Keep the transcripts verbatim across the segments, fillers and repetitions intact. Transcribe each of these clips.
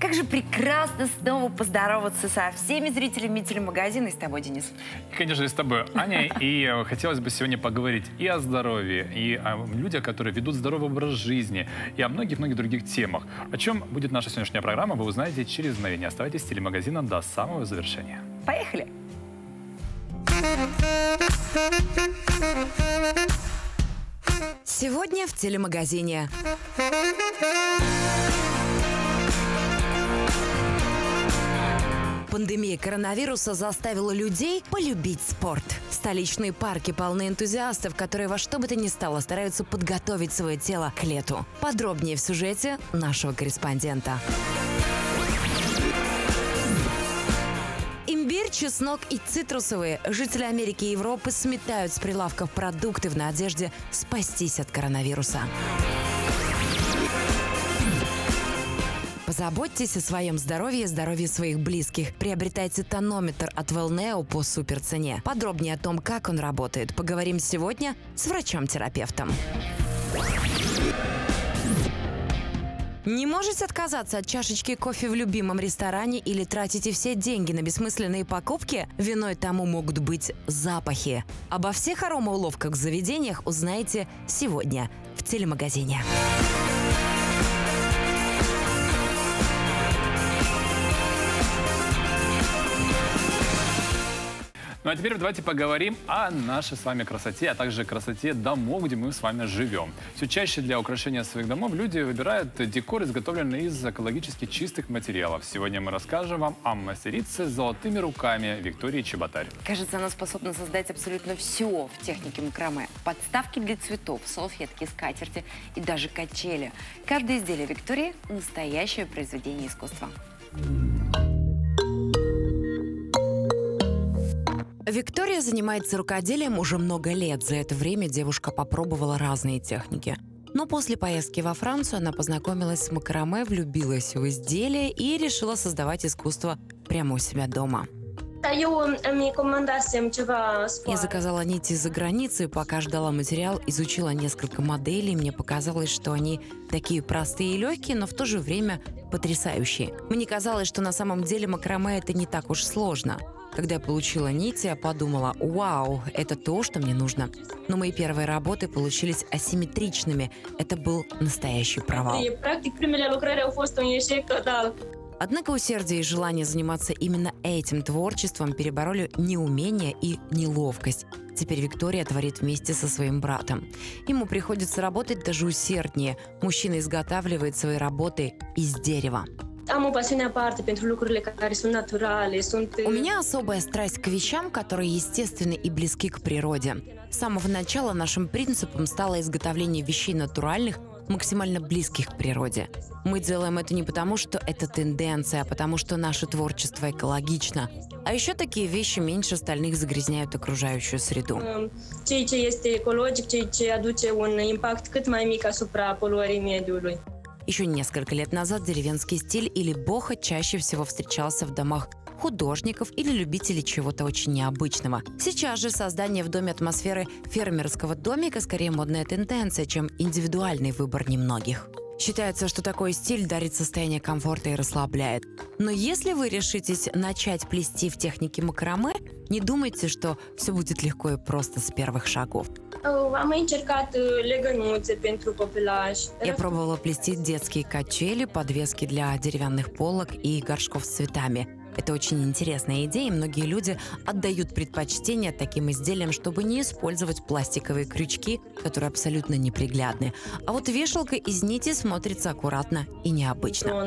Как же прекрасно снова поздороваться со всеми зрителями телемагазина и с тобой, Денис. И, конечно, и с тобой, Аня. И хотелось бы сегодня поговорить и о здоровье, и о людях, которые ведут здоровый образ жизни, и о многих-многих других темах. О чем будет наша сегодняшняя программа, вы узнаете через мгновение. Оставайтесь с телемагазином до самого завершения. Поехали! Сегодня в телемагазине. Пандемия коронавируса заставила людей полюбить спорт. Столичные парки полны энтузиастов, которые во что бы то ни стало стараются подготовить свое тело к лету. Подробнее в сюжете нашего корреспондента. Имбирь, чеснок и цитрусовые. Жители Америки и Европы сметают с прилавков продукты в надежде спастись от коронавируса. Позаботьтесь о своем здоровье и здоровье своих близких. Приобретайте тонометр от Wellneo по суперцене. Подробнее о том, как он работает, поговорим сегодня с врачом-терапевтом. Не можете отказаться от чашечки кофе в любимом ресторане или тратите все деньги на бессмысленные покупки? Виной тому могут быть запахи. Обо всех аромауловках в заведениях узнаете сегодня в телемагазине. Ну а теперь давайте поговорим о нашей с вами красоте, а также красоте домов, где мы с вами живем. Все чаще для украшения своих домов люди выбирают декор, изготовленный из экологически чистых материалов. Сегодня мы расскажем вам о мастерице с золотыми руками Виктории Чеботарь. Кажется, она способна создать абсолютно все в технике макраме. Подставки для цветов, салфетки, скатерти и даже качели. Каждое изделие Виктории – настоящее произведение искусства. Виктория занимается рукоделием уже много лет. За это время девушка попробовала разные техники. Но после поездки во Францию она познакомилась с макраме, влюбилась в изделие и решила создавать искусство прямо у себя дома. Я заказала нити из-за границы, пока ждала материал, изучила несколько моделей. Мне показалось, что они такие простые и легкие, но в то же время потрясающие. Мне казалось, что на самом деле макраме это не так уж сложно. Когда я получила нити, я подумала: вау, это то, что мне нужно. Но мои первые работы получились асимметричными. Это был настоящий провал. Однако усердие и желание заниматься именно этим творчеством перебороли неумение и неловкость. Теперь Виктория творит вместе со своим братом. Ему приходится работать даже усерднее. Мужчина изготавливает свои работы из дерева. У меня особая страсть к вещам, которые естественны и близки к природе. С самого начала нашим принципом стало изготовление вещей натуральных, максимально близких к природе. Мы делаем это не потому, что это тенденция, а потому, что наше творчество экологично. А еще такие вещи меньше остальных загрязняют окружающую среду. Еще несколько лет назад деревенский стиль или бохо чаще всего встречался в домах художников или любителей чего-то очень необычного. Сейчас же создание в доме атмосферы фермерского домика скорее модная тенденция, чем индивидуальный выбор немногих. Считается, что такой стиль дарит состояние комфорта и расслабляет. Но если вы решитесь начать плести в технике макраме, не думайте, что все будет легко и просто с первых шагов. Я пробовала плести детские качели, подвески для деревянных полок и горшков с цветами. Это очень интересная идея, и многие люди отдают предпочтение таким изделиям, чтобы не использовать пластиковые крючки, которые абсолютно неприглядны. А вот вешалка из нити смотрится аккуратно и необычно.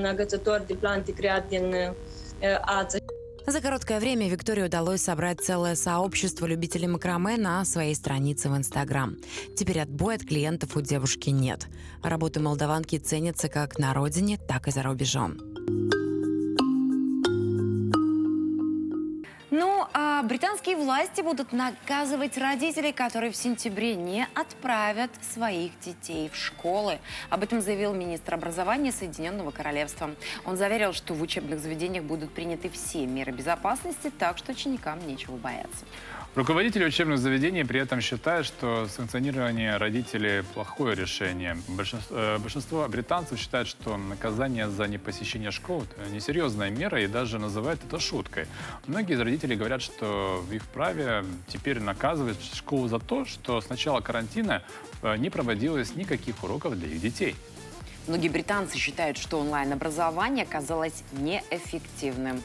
За короткое время Виктории удалось собрать целое сообщество любителей макраме на своей странице в Инстаграм. Теперь отбоя от клиентов у девушки нет. Работы молдаванки ценятся как на родине, так и за рубежом. Ну, а А британские власти будут наказывать родителей, которые в сентябре не отправят своих детей в школы. Об этом заявил министр образования Соединенного Королевства. Он заверил, что в учебных заведениях будут приняты все меры безопасности, так что ученикам нечего бояться. Руководители учебных заведений при этом считают, что санкционирование родителей – плохое решение. Большинство, большинство британцев считают, что наказание за непосещение школ – это несерьезная мера и даже называют это шуткой. Многие из родителей говорят, что в их праве теперь наказывать школу за то, что с начала карантина не проводилось никаких уроков для их детей. Многие британцы считают, что онлайн-образование оказалось неэффективным.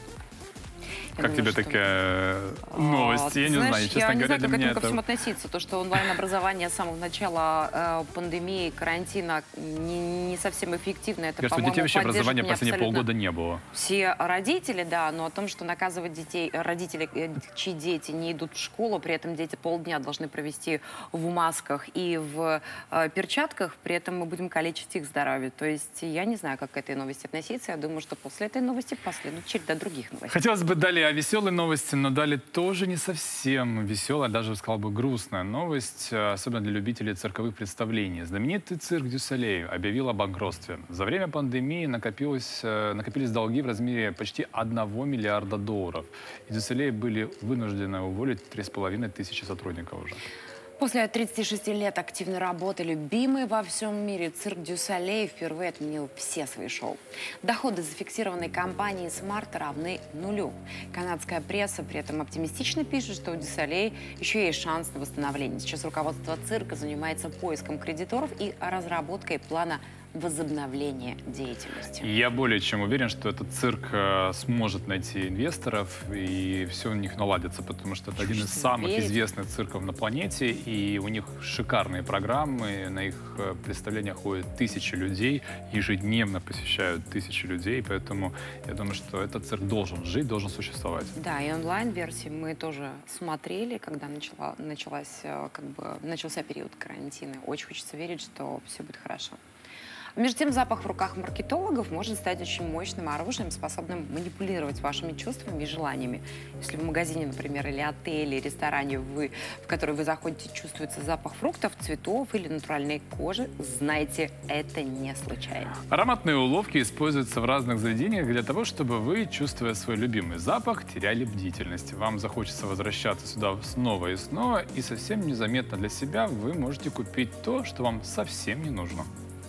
Я как думаю, тебе что... такая новость? А, я не знаешь, знаю, честно я говоря, не знаю, для как меня к этому ко это... всему относиться. То, что онлайн-образование с самого начала э, пандемии, карантина не, не совсем эффективно, это, по-моему, детей вообще образования последние абсолютно полгода не было. Все родители, да, но о том, что наказывать детей, родители, чьи дети не идут в школу, при этом дети полдня должны провести в масках и в э, перчатках, при этом мы будем калечить их здоровье. То есть я не знаю, как к этой новости относиться. Я думаю, что после этой новости последует череда других новостей. Хотелось бы далее о веселой новости, но далее тоже не совсем веселая, даже, сказал бы, грустная новость, особенно для любителей цирковых представлений. Знаменитый цирк Дю Солей объявил о банкротстве. За время пандемии накопилось, накопились долги в размере почти одного миллиарда долларов. И Дю Солей были вынуждены уволить три с половиной тысячи сотрудников уже. После тридцати шести лет активной работы любимый во всем мире цирк Дю Солей впервые отменил все свои шоу. Доходы зафиксированной компании Smart равны нулю. Канадская пресса при этом оптимистично пишет, что у Дю Солей еще есть шанс на восстановление. Сейчас руководство цирка занимается поиском кредиторов и разработкой плана возобновления деятельности. Я более чем уверен, что этот цирк э, сможет найти инвесторов, и все у них наладится, потому что это один из самых верить. известных цирков на планете, и у них шикарные программы, на их э, представления ходят тысячи людей, ежедневно посещают тысячи людей, поэтому я думаю, что этот цирк должен жить, должен существовать. Да, и онлайн-версии мы тоже смотрели, когда начала, началась, как бы, начался период карантина. Очень хочется верить, что все будет хорошо. Между тем, запах в руках маркетологов может стать очень мощным оружием, способным манипулировать вашими чувствами и желаниями. Если в магазине, например, или отеле, ресторане, вы, в который вы заходите, чувствуется запах фруктов, цветов или натуральной кожи, знайте, это не случайно. Ароматные уловки используются в разных заведениях для того, чтобы вы, чувствуя свой любимый запах, теряли бдительность. Вам захочется возвращаться сюда снова и снова, и совсem незаметно для себя вы можете купить то, что вам совсем не нужно.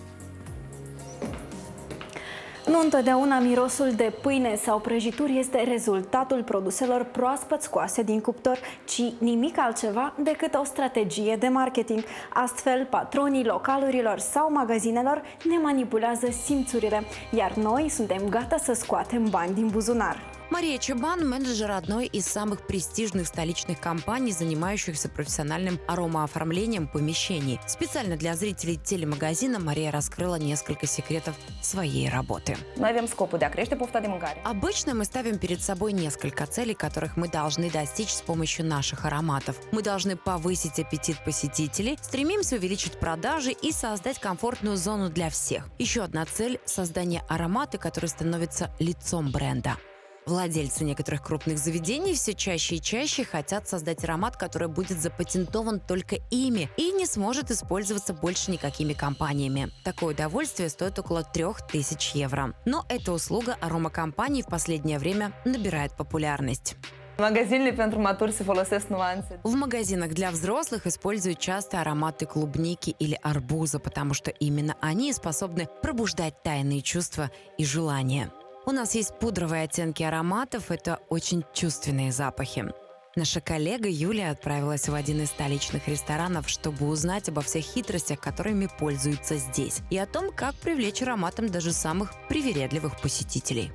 Nu întotdeauna mirosul de pâine sau prăjituri este rezultatul produselor proaspăt scoase din cuptor, ci nimic altceva decât o strategie de marketing. Astfel, patronii localurilor sau magazinelor ne manipulează simțurile, iar noi suntem gata să scoatem bani din buzunar. Мария Чабан – менеджер одной из самых престижных столичных компаний, занимающихся профессиональным аромооформлением помещений. Специально для зрителей телемагазина Мария раскрыла несколько секретов своей работы. Обычно мы ставим перед собой несколько целей, которых мы должны достичь с помощью наших ароматов. Мы должны повысить аппетит посетителей, стремимся увеличить продажи и создать комфортную зону для всех. Еще одна цель – создание аромата, который становится лицом бренда. Владельцы некоторых крупных заведений все чаще и чаще хотят создать аромат, который будет запатентован только ими и не сможет использоваться больше никакими компаниями. Такое удовольствие стоит около трех тысяч евро. Но эта услуга аромакомпаний в последнее время набирает популярность. В магазинах для взрослых используют часто ароматы клубники или арбуза, потому что именно они способны пробуждать тайные чувства и желания. У нас есть пудровые оттенки ароматов, это очень чувственные запахи. Наша коллега Юлия отправилась в один из столичных ресторанов, чтобы узнать обо всех хитростях, которыми пользуются здесь, и о том, как привлечь ароматом даже самых привередливых посетителей.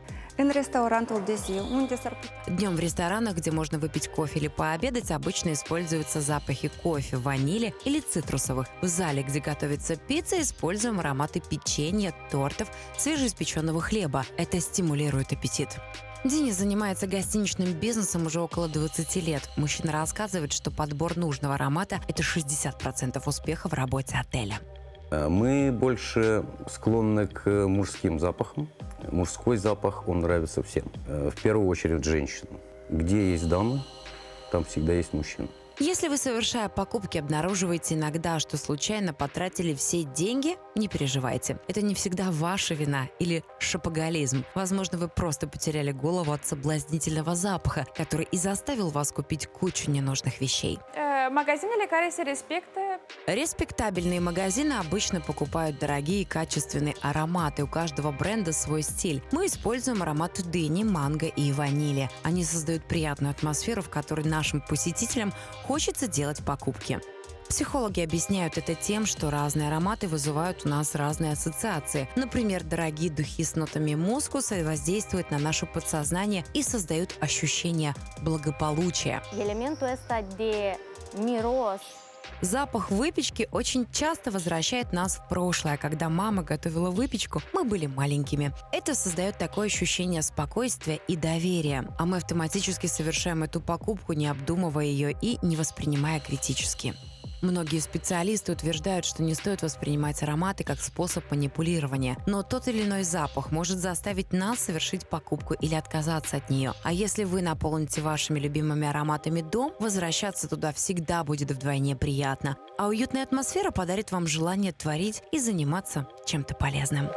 Днем в ресторанах, где можно выпить кофе или пообедать, обычно используются запахи кофе, ванили или цитрусовых. В зале, где готовится пицца, используем ароматы печенья, тортов, свежеиспеченного хлеба. Это стимулирует аппетит. Денис занимается гостиничным бизнесом уже около двадцати лет. Мужчина рассказывает, что подбор нужного аромата – это шестьдесят процентов успеха в работе отеля. Мы больше склонны к мужским запахам. Мужской запах, он нравится всем. В первую очередь женщинам. Где есть дамы, там всегда есть мужчина. Если вы, совершая покупки, обнаруживаете иногда, что случайно потратили все деньги, не переживайте. Это не всегда ваша вина или шопоголизм. Возможно, вы просто потеряли голову от соблазнительного запаха, который и заставил вас купить кучу ненужных вещей. Магазинele care se respectă. Респектабельные магазины обычно покупают дорогие и качественные ароматы. У каждого бренда свой стиль. Мы используем ароматы дыни, манго и ванили. Они создают приятную атмосферу, в которой нашим посетителям хочется делать покупки. Психологи объясняют это тем, что разные ароматы вызывают у нас разные ассоциации. Например, дорогие духи с нотами мускуса воздействуют на наше подсознание и создают ощущение благополучия. Elementul ăsta de miros. Запах выпечки очень часто возвращает нас в прошлое. Когда мама готовила выпечку, мы были маленькими. Это создает такое ощущение спокойствия и доверия. А мы автоматически совершаем эту покупку, не обдумывая ее и не воспринимая критически. Многие специалисты утверждают, что не стоит воспринимать ароматы как способ манипулирования. Но тот или иной запах может заставить нас совершить покупку или отказаться от нее. А если вы наполните вашими любимыми ароматами дом, возвращаться туда всегда будет вдвойне приятно. А уютная атмосфера подарит вам желание творить и заниматься чем-то полезным.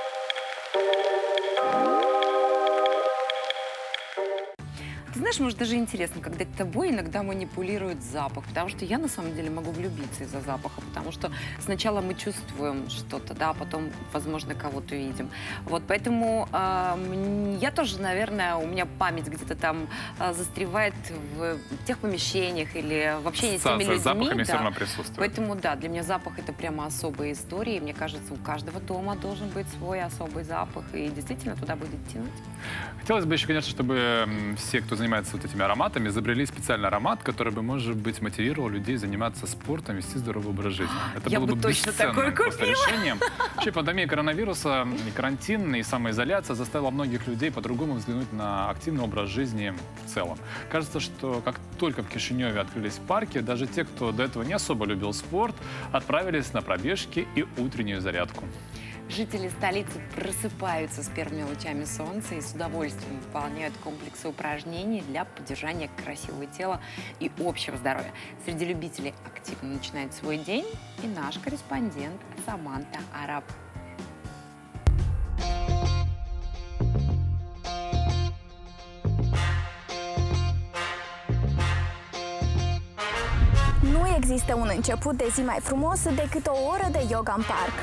Ты знаешь, может, даже интересно, когда тобой иногда манипулирует запах, потому что я на самом деле могу влюбиться из-за запаха, потому что сначала мы чувствуем что-то, да, а потом, возможно, кого-то видим. Вот, поэтому э, я тоже, наверное, у меня память где-то там э, застревает в тех помещениях или в общении с теми людьми. С запахами да. все равно присутствует. Поэтому, да, для меня запах — это прямо особая история. И мне кажется, у каждого дома должен быть свой особый запах, и действительно туда будет тянуть. Хотелось бы еще, конечно, чтобы все, кто занимается вот этими ароматами, изобрели специальный аромат, который бы, может быть, мотивировал людей заниматься спортом, вести здоровый образ жизни. Это Я было бы бы точно такое бесценным просто купила. решением. Вообще, пандемия коронавируса, и карантин, и самоизоляция заставила многих людей по-другому взглянуть на активный образ жизни в целом. Кажется, что как только в Кишиневе открылись парки, даже те, кто до этого не особо любил спорт, отправились на пробежки и утреннюю зарядку. Жители столицы просыпаются с первыми лучами солнца и с удовольствием выполняют комплексы упражнений для поддержания красивого тела и общего здоровья. Среди любителей активно начинает свой день и наш корреспондент Саманта Араб. Nu există un început de zi mai frumos decât o oră de yoga în parc.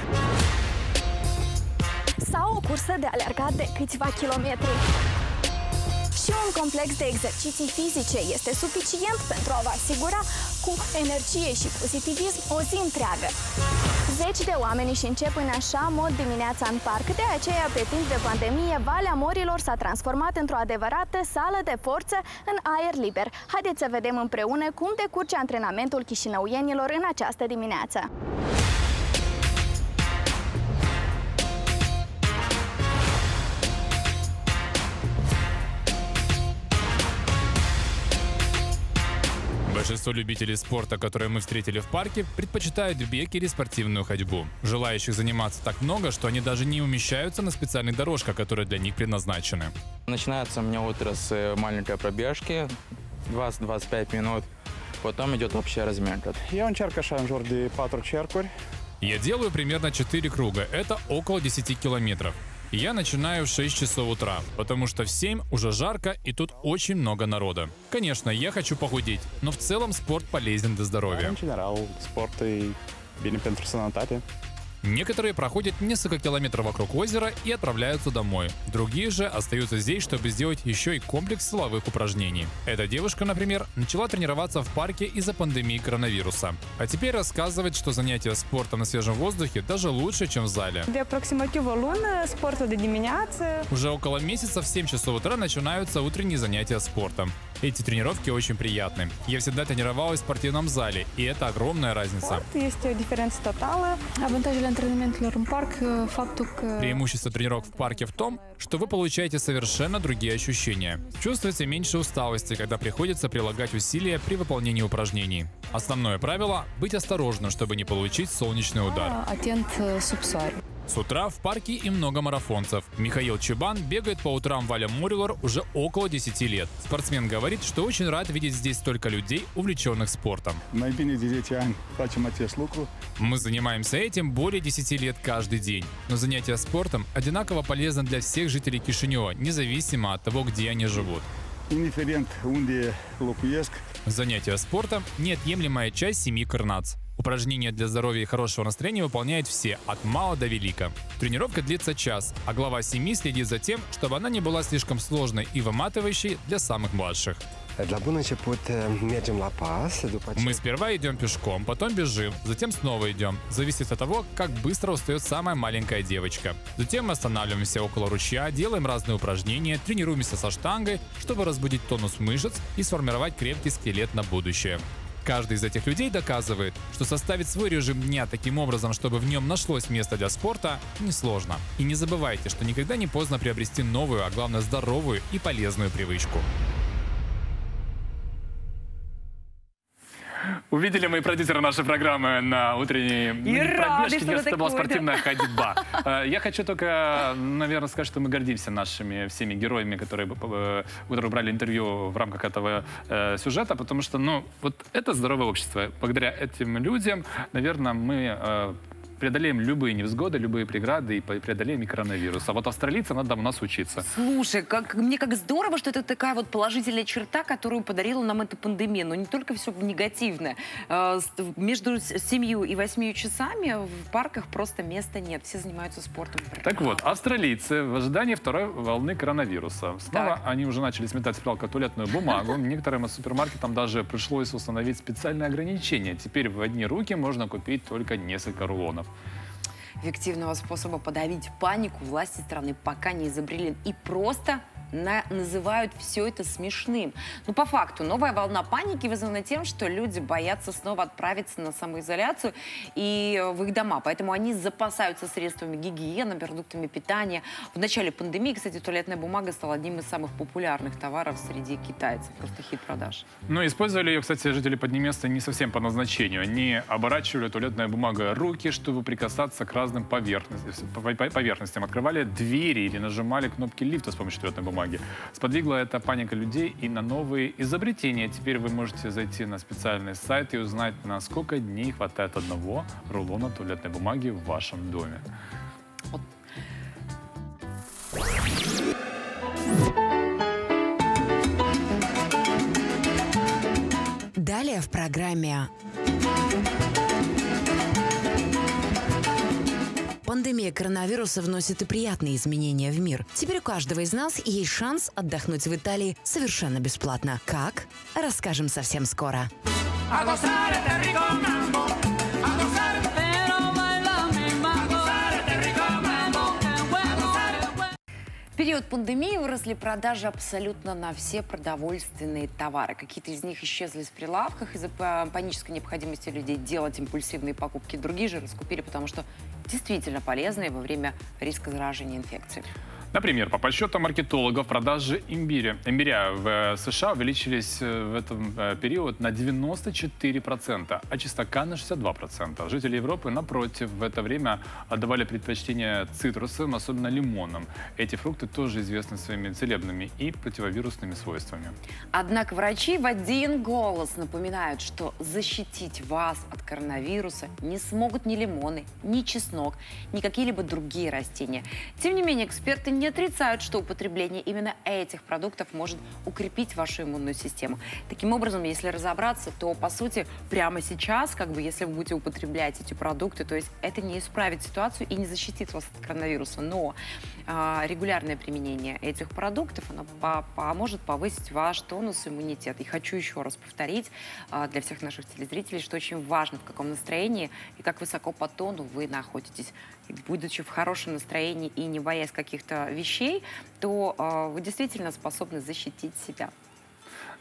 Sau o cursă de alergat de câțiva kilometri. Și un complex de exerciții fizice este suficient pentru a vă asigura cu energie și pozitivism o zi întreagă. Zeci de oameni își încep în așa mod dimineața în parc, de aceea pe timp de pandemie Valea Morilor s-a transformat într-o adevărată sală de forță în aer liber. Haideți să vedem împreună cum decurge antrenamentul chișinăuienilor în această dimineață. Большинство любителей спорта, которые мы встретили в парке, предпочитают бег или спортивную ходьбу. Желающих заниматься так много, что они даже не умещаются на специальных дорожках, которые для них предназначены. Начинается у меня утро с маленькой пробежки, двадцать-двадцать пять минут, потом идет общая разминка. Eu încerc așa în jur de patru cercuri. Я делаю примерно четыре круга, это около десяти километров. Я начинаю в шесть часов утра, потому что в семь уже жарко и тут очень много народа. Конечно, я хочу похудеть, но в целом спорт полезен для здоровья. În general, sportul e bine pentru sănătate. Некоторые проходят несколько километров вокруг озера и отправляются домой. Другие же остаются здесь, чтобы сделать еще и комплекс силовых упражнений. Эта девушка, например, начала тренироваться в парке из-за пандемии коронавируса. А теперь рассказывает, что занятия спортом на свежем воздухе даже лучше, чем в зале. De aproximativ o lună, sportul de dimineață. Уже около месяца в семь часов утра начинаются утренние занятия спортом. Эти тренировки очень приятны. Я всегда тренировалась в спортивном зале, и это огромная разница. Este o diferență totală. Avantajele antrenamentelor în parc, faptul că... Преимущество тренировок в парке в том, что вы получаете совершенно другие ощущения. Чувствуете меньше усталости, когда приходится прилагать усилия при выполнении упражнений. Основное правило – быть осторожным, чтобы не получить солнечный удар. Atent sub soare. С утра в парке и много марафонцев. Михаил Чебан бегает по утрам в Аля Мурилор уже около десяти лет. Спортсмен говорит, что очень рад видеть здесь столько людей, увлеченных спортом. Мы занимаемся этим более десяти лет каждый день. Но занятия спортом одинаково полезны для всех жителей Кишинева, независимо от того, где они живут. Занятия спортом – неотъемлемая часть семьи Кырнац. Упражнения для здоровья и хорошего настроения выполняют все, от мала до велика. Тренировка длится час, а глава семьи следит за тем, чтобы она не была слишком сложной и выматывающей для самых младших. Мы сперва идем пешком, потом бежим, затем снова идем. Зависит от того, как быстро устает самая маленькая девочка. Затем мы останавливаемся около ручья, делаем разные упражнения, тренируемся со штангой, чтобы разбудить тонус мышц и сформировать крепкий скелет на будущее. Каждый из этих людей доказывает, что составить свой режим дня таким образом, чтобы в нем нашлось место для спорта, несложно. И не забывайте, что никогда не поздно приобрести новую, а главное здоровую и полезную привычку. Увидели мы продюсера нашей программы на утренней пробежке, где это была спортивная ходьба. Я хочу только, наверное, сказать, что мы гордимся нашими всеми героями, которые, которые брали интервью в рамках этого э, сюжета, потому что, ну, вот это здоровое общество. Благодаря этим людям, наверное, мы э, преодолеем любые невзгоды, любые преграды и преодолеем и коронавирус. А вот австралийцам надо у нас учиться. Слушай, как, мне как здорово, что это такая вот положительная черта, которую подарила нам эта пандемия. Но не только все негативное. Между семью и восьмью часами в парках просто места нет. Все занимаются спортом. Так вот, австралийцы в ожидании второй волны коронавируса. Снова так. Они уже начали сметать с прилавка туалетную бумагу. Некоторым супермаркетам даже пришлось установить специальные ограничения. Теперь в одни руки можно купить только несколько рулонов. Эффективного способа подавить панику власти страны пока не изобрели. И просто на, называют все это смешным. Но по факту новая волна паники вызвана тем, что люди боятся снова отправиться на самоизоляцию и в их дома. Поэтому они запасаются средствами гигиены, продуктами питания. В начале пандемии, кстати, туалетная бумага стала одним из самых популярных товаров среди китайцев. Просто хит продаж. Ну, использовали ее, кстати, жители Поднеместра не совсем по назначению. Они оборачивали туалетной бумагой руки, чтобы прикасаться к разным поверхностям. поверхностям. Открывали двери или нажимали кнопки лифта с помощью туалетной бумаги. Сподвигла эта паника людей и на новые изобретения. Теперь вы можете зайти на специальный сайт и узнать, на сколько дней хватает одного рулона туалетной бумаги в вашем доме. Вот. Далее в программе. Пандемия коронавируса вносит и приятные изменения в мир. Теперь у каждого из нас есть шанс отдохнуть в Италии совершенно бесплатно. Как? Расскажем совсем скоро. В период пандемии выросли продажи абсолютно на все продовольственные товары. Какие-то из них исчезли с прилавках из-за панической необходимости людей делать импульсивные покупки. Другие же раскупили, потому что действительно полезные во время риска заражения инфекцией. Например, по подсчетам маркетологов, продажи имбиря, имбиря в США увеличились в этом период на девяносто четыре процента, а чеснока на шестьдесят два процента. Жители Европы, напротив, в это время отдавали предпочтение цитрусам, особенно лимонам. Эти фрукты тоже известны своими целебными и противовирусными свойствами. Однако врачи в один голос напоминают, что защитить вас от коронавируса не смогут ни лимоны, ни чеснок, ни какие-либо другие растения. Тем не менее, эксперты не не отрицают, что употребление именно этих продуктов может укрепить вашу иммунную систему. Таким образом, если разобраться, то, по сути, прямо сейчас, как бы, если вы будете употреблять эти продукты, то есть это не исправит ситуацию и не защитит вас от коронавируса. Но э, регулярное применение этих продуктов, оно по поможет повысить ваш тонус, иммунитет. И хочу еще раз повторить э, для всех наших телезрителей, что очень важно, в каком настроении и как высоко по тону вы находитесь. И будучи в хорошем настроении и не боясь каких-то вещей, то э, вы действительно способны защитить себя.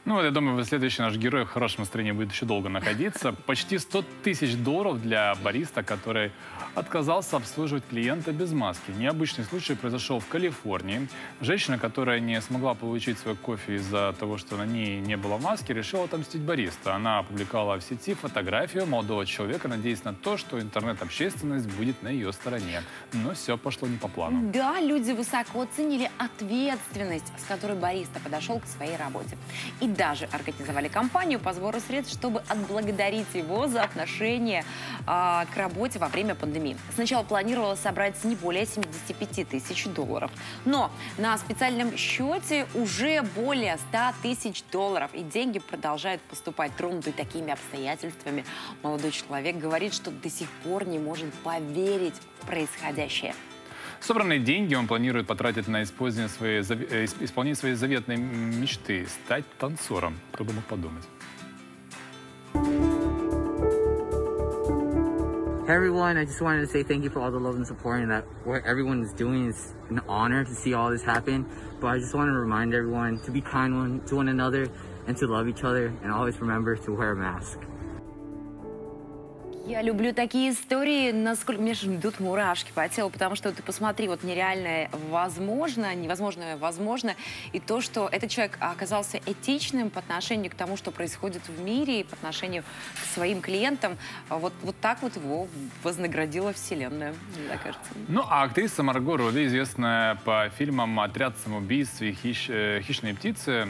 Ну, вот, я думаю, следующий наш герой в хорошем настроении будет еще долго находиться. Почти сто тысяч долларов для бариста, который отказался обслуживать клиента без маски. Необычный случай произошел в Калифорнии. Женщина, которая не смогла получить свой кофе из-за того, что на ней не было маски, решила отомстить бариста. Она опубликовала в сети фотографию молодого человека, надеясь на то, что интернет-общественность будет на ее стороне. Но все пошло не по плану. Да, люди высоко оценили ответственность, с которой бариста подошел к своей работе. И даже организовали кампанию по сбору средств, чтобы отблагодарить его за отношение а, к работе во время пандемии. Сначала планировалось собрать не более семидесяти пяти тысяч долларов. Но на специальном счете уже более ста тысяч долларов. И деньги продолжают поступать. Тронутый такими обстоятельствами, молодой человек говорит, что до сих пор не может поверить в происходящее. Собранные деньги он планирует потратить на исполнение своей, исполнение своей заветной мечты – стать танцором. Кто бы мог подумать. Hey everyone, I just wanted to say thank you for all the love and support, and that what everyone is doing is an honor to see all this happen. But I just want to remind everyone to be kind one, to one another and to love each other, and always remember to wear a mask. Я люблю такие истории, насколько мне идут мурашки по телу, потому что ты посмотри, вот нереальное возможно, невозможное возможно, и то, что этот человек оказался этичным по отношению к тому, что происходит в мире, и по отношению к своим клиентам, вот, вот так вот его вознаградила Вселенная, мне кажется. Ну, а актриса Марго Робби, известная по фильмам «Отряд самоубийств» и Хищ... «Хищные птицы»,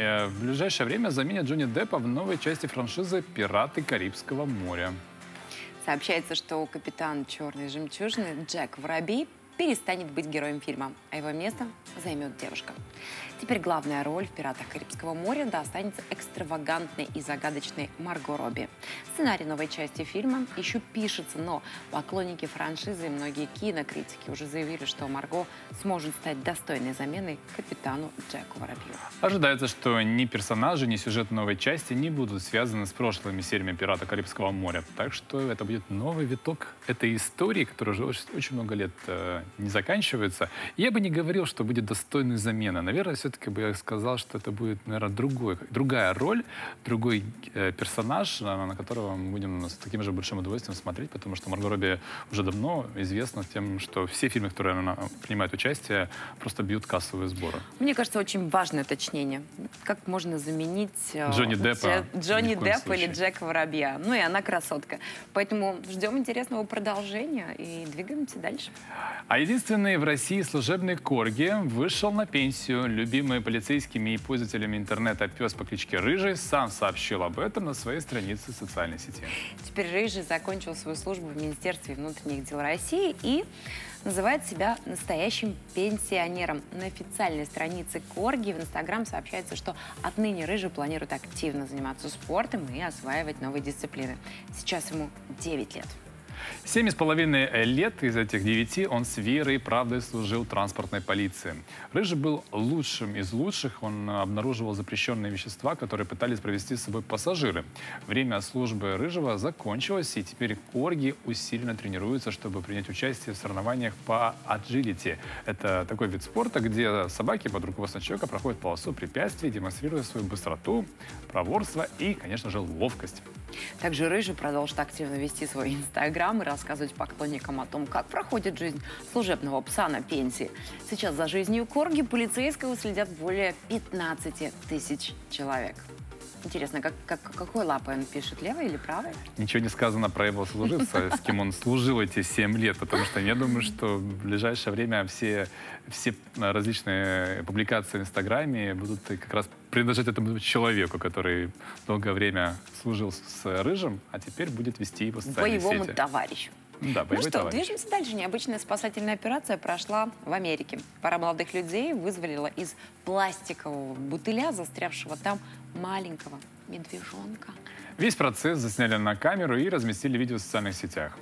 в ближайшее время заменит Джонни Деппа в новой части франшизы «Пираты Карибского моря». Сообщается, что капитан «Черной жемчужины» Джек Воробей перестанет быть героем фильма, а его место займет девушка. Теперь главная роль в «Пиратах Карибского моря» достанется экстравагантной и загадочной Марго Робби. Сценарий новой части фильма еще пишется, но поклонники франшизы и многие кинокритики уже заявили, что Марго сможет стать достойной заменой капитану Джеку Воробью. Ожидается, что ни персонажи, ни сюжет новой части не будут связаны с прошлыми сериями «Пирата Карибского моря». Так что это будет новый виток этой истории, которая уже очень много лет э, не заканчивается. Я бы не говорил, что будет достойной замены. Наверное, все-таки бы я сказал, что это будет, наверное, другой, другая роль, другой э, персонаж, на, на которого мы будем с таким же большим удовольствием смотреть, потому что Марго Робби уже давно известна тем, что все фильмы, в которые она принимает участие, просто бьют кассовые сборы. Мне кажется, очень важное уточнение. Как можно заменить Джонни Деппа, Джонни Деппа или Джека Воробья? Ну и она красотка. Поэтому ждем интересного продолжения и двигаемся дальше. А единственный в России служебный корги вышел на пенсию. Любимый полицейскими и пользователями интернета пес по кличке Рыжий сам сообщил об этом на своей странице в социальной сети. Теперь Рыжий закончил свою службу в Министерстве внутренних дел России и называет себя настоящим пенсионером. На официальной странице корги в Инстаграм сообщается, что отныне Рыжий планирует активно заниматься спортом и осваивать новые дисциплины. Сейчас ему девять лет. Семь с половиной лет из этих девяти он с верой и правдой служил транспортной полиции. Рыжий был лучшим из лучших. Он обнаруживал запрещенные вещества, которые пытались провести с собой пассажиры. Время службы Рыжего закончилось, и теперь корги усиленно тренируются, чтобы принять участие в соревнованиях по аджилити. Это такой вид спорта, где собаки под руководством человека проходят полосу препятствий, демонстрируя свою быстроту, проворство и, конечно же, ловкость. Также Рыжий продолжит активно вести свой Инстаграм и рассказывать поклонникам о том, как проходит жизнь служебного пса на пенсии. Сейчас за жизнью корги полицейского следят более пятнадцати тысяч человек. Интересно, как, как, какой лапой он пишет, левой или правой? Ничего не сказано про его служивца, с кем он служил эти семь лет, потому что я думаю, что в ближайшее время все, все различные публикации в Инстаграме будут как раз принадлежать этому человеку, который долгое время служил с Рыжим, а теперь будет вести его социальные боевому сети. Товарищу. Да, ну что, товарищ. движемся дальше. Необычная спасательная операция прошла в Америке. Пара молодых людей вызволила из пластикового бутыля, застрявшего там, маленького медвежонка. Весь процесс засняли на камеру и разместили видео в социальных сетях.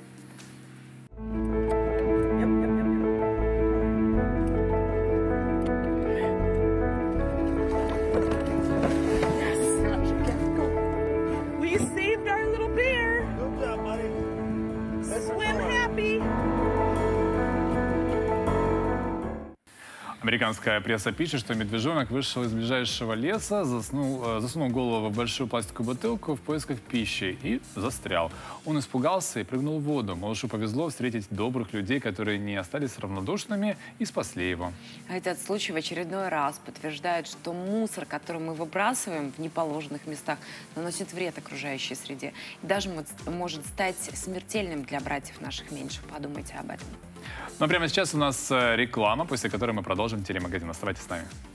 Американская пресса пишет, что медвежонок вышел из ближайшего леса, заснул, засунул голову в большую пластиковую бутылку в поисках пищи и застрял. Он испугался и прыгнул в воду. Малышу повезло встретить добрых людей, которые не остались равнодушными и спасли его. Этот случай в очередной раз подтверждает, что мусор, который мы выбрасываем в неположенных местах, наносит вред окружающей среде. И даже может стать смертельным для братьев наших меньших. Подумайте об этом. Ну а прямо сейчас у нас реклама, после которой мы продолжим телемагазин. Оставайтесь с нами.